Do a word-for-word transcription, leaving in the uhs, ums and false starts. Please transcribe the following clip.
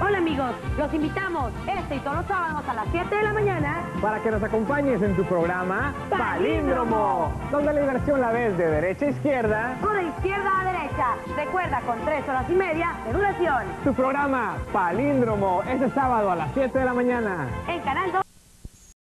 Hola amigos, los invitamos este y todos los sábados a las siete de la mañana para que nos acompañes en tu programa Palíndromo, donde la diversión la ves de derecha a izquierda o de izquierda a derecha. Recuerda, con tres horas y media de duración. Tu programa Palíndromo, este sábado a las siete de la mañana En Canal dos.